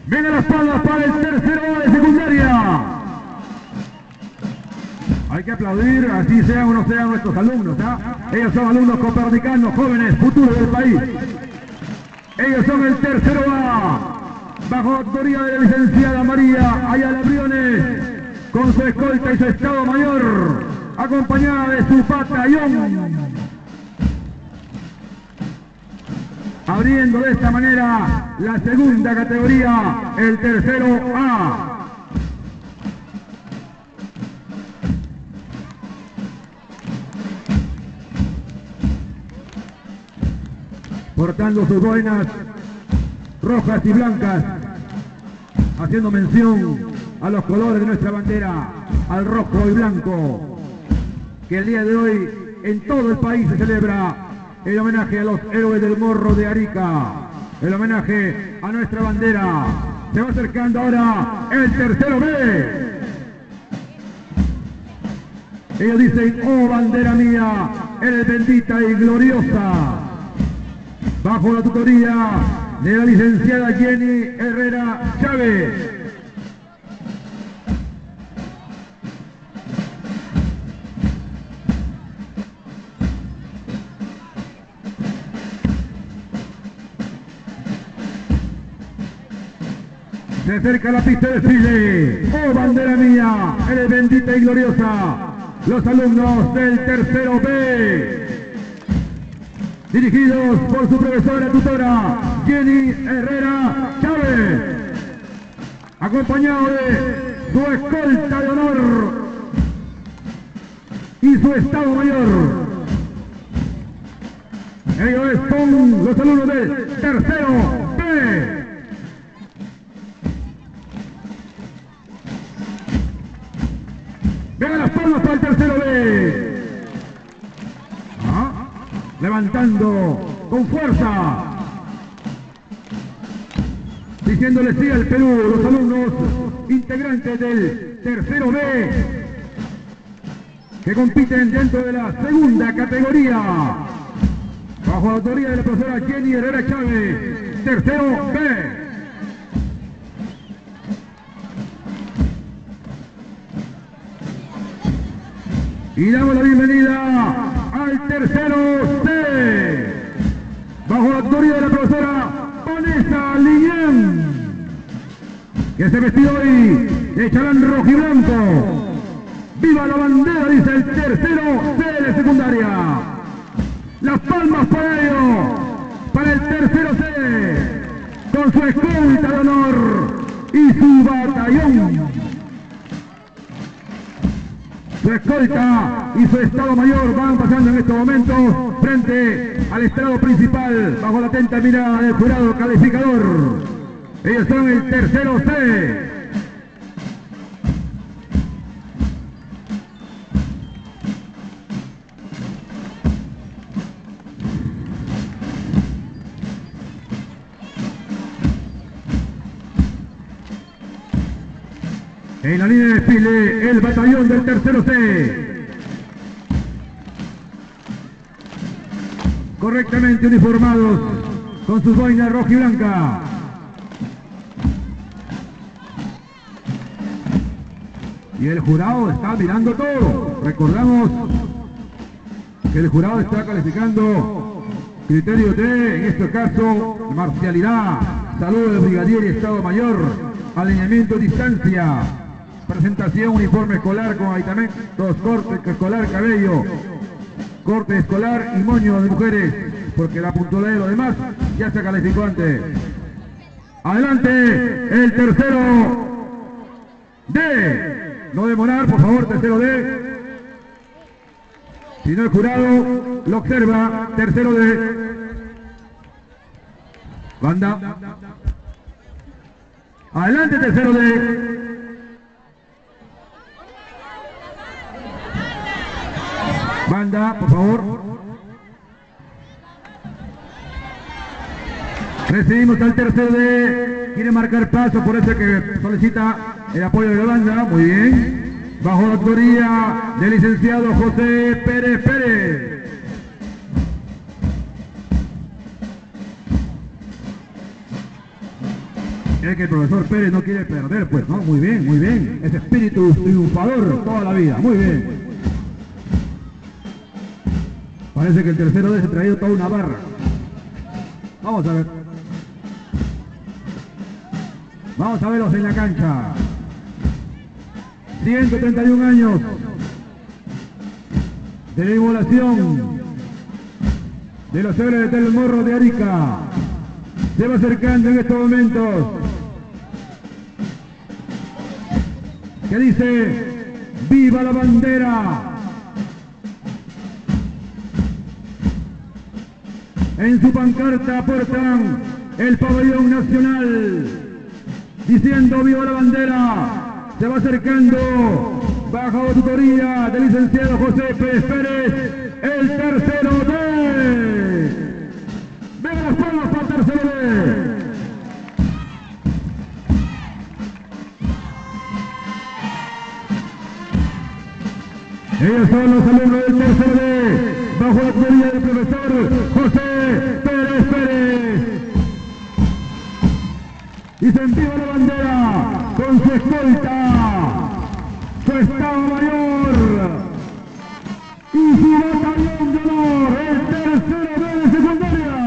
Venga las palmas para el tercero de secundaria. Hay que aplaudir, así sean o no sean nuestros alumnos, Ellos son alumnos copernicanos, jóvenes, futuro del país. Ellos son el tercero A, bajo autoría de la licenciada María Ayala Briones, con su escolta y su estado mayor, acompañada de su batallón. Abriendo de esta manera la segunda categoría, el tercero A. Portando sus boinas rojas y blancas, haciendo mención a los colores de nuestra bandera, al rojo y blanco, que el día de hoy en todo el país se celebra el homenaje a los héroes del Morro de Arica, el homenaje a nuestra bandera. Se va acercando ahora el tercero B. Ellos dicen: oh bandera mía, eres bendita y gloriosa. Bajo la tutoría de la licenciada Jenny Herrera Chávez. Se acerca la pista de desfile. Oh bandera mía, eres bendita y gloriosa. Los alumnos del tercero B, dirigidos por su profesora tutora Jenny Herrera Chávez, acompañado de su escolta de honor y su estado mayor. Ellos son los alumnos del tercero B. Vengan las palmas para el tercero B. Levantando con fuerza, diciéndole sí al Perú, los alumnos integrantes del tercero B, que compiten dentro de la segunda categoría, bajo la autoría de la profesora Jenny Herrera Chávez, tercero B. Y damos la bienvenida al tercero C, bajo la autoría de la profesora Vanessa Lillán, que se vestió hoy de chalán rojo y blanco. ¡Viva la bandera!, dice el tercero C de secundaria. Las palmas para ello, para el tercero C, con su escolta de honor y su batallón. Su escolta y su estado mayor van pasando en estos momentos frente al estrado principal, bajo la atenta mirada del jurado calificador. Ellos son el tercero C. En la línea de desfile, el batallón del tercero C, correctamente uniformados, con sus boinas roja y blanca. Y el jurado está mirando todo. Recordamos que el jurado está calificando criterios de, en este caso, marcialidad, salud del brigadier y estado mayor, alineamiento, distancia, presentación, uniforme escolar con aditamentos, corte escolar, cabello, corte escolar y moño de mujeres, porque la puntualidad de los demás ya se calificó antes. Adelante, el tercero D. No demorar, por favor, tercero D. Si no, el jurado lo observa. Tercero D. Banda. Adelante, tercero D. Banda, por favor. Recibimos al tercero D. Quiere marcar paso, por eso que solicita el apoyo de la banda. Muy bien. Bajo la autoría del licenciado José Pérez Pérez. Es que el profesor Pérez no quiere perder, pues, ¿no? Muy bien, muy bien. Ese espíritu triunfador toda la vida, muy bien. Parece que el tercero de ese traído toda una barra. Vamos a ver. Vamos a verlos en la cancha. 131 años de la inmolación de los héroes de Tel Morro de Arica. Se va acercando en estos momentos. Que dice: ¡viva la bandera! En su pancarta portan el pabellón nacional diciendo ¡viva la bandera! Se va acercando bajo tutoría del licenciado José Pérez Pérez, el tercero D. ¡Venga las palmas para el tercero D! Ellos son los alumnos del tercero D, bajo la tutoría del profesor José Pérez Pérez. Dicen viva la bandera con su escolta, su estado mayor y su batallón de honor, el tercero D de secundaria.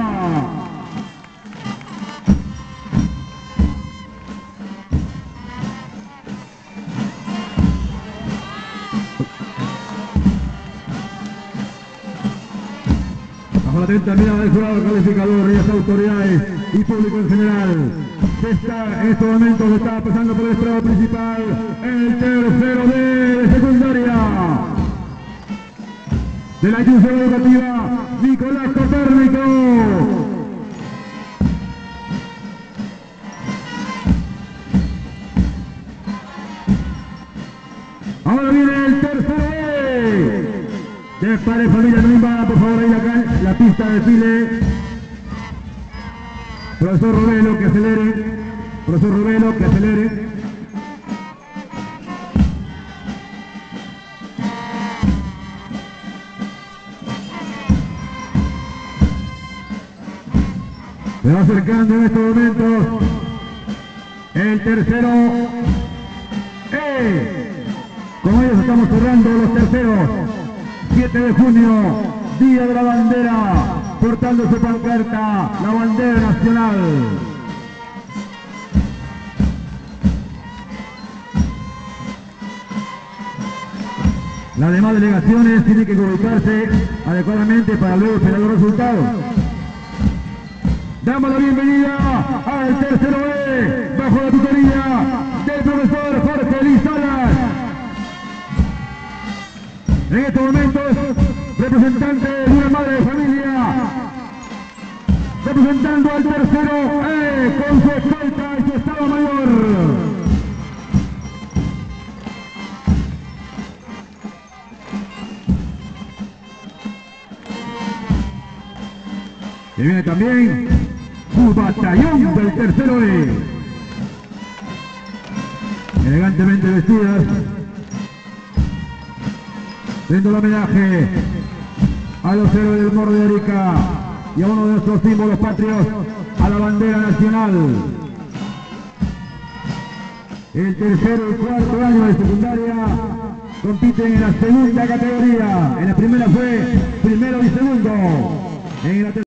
Bajo la atenta mirada del jurado calificador y las autoridades y público en general, en estos momentos se está pasando por el estrado principal el tercero D de secundaria de la institución educativa Nicolás Copérnico. Ahora viene el tercero D. De padre familia, no invada por favor ahí acá la pista de desfile. Profesor Robelo, que acelere. Profesor Robelo, que acelere. Se va acercando en estos momentos el tercero E. Con ellos estamos cerrando los terceros. 7 de junio, Día de la Bandera, portando su pancarta, la bandera nacional. Las demás delegaciones tienen que ubicarse adecuadamente para luego esperar los resultados. Damos la bienvenida al tercero E, bajo la tutoría del profesor Jorge Luis Salas. En estos momentos, representante de una madre de familia, representando al tercero E con su escolta y su estado mayor. Que viene también su batallón del tercero E. Elegantemente vestidas, rindo el homenaje a los héroes del Morro de Arica y a uno de nuestros símbolos patrios, a la bandera nacional. El tercero y cuarto año de secundaria compiten en la segunda categoría. En la primera fue primero y segundo. En la